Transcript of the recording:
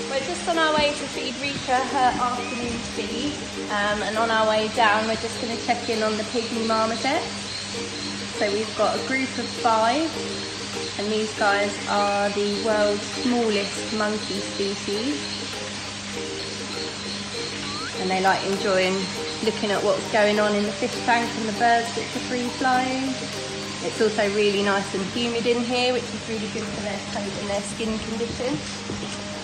We're just on our way to feed Rica her afternoon feed, and on our way down we're just going to check in on the pygmy marmosets. So we've got a group of 5, and these guys are the world's smallest monkey species, and they like enjoying looking at what's going on in the fish tank and the birds which are free flying. It's also really nice and humid in here, which is really good for their coat and their skin condition.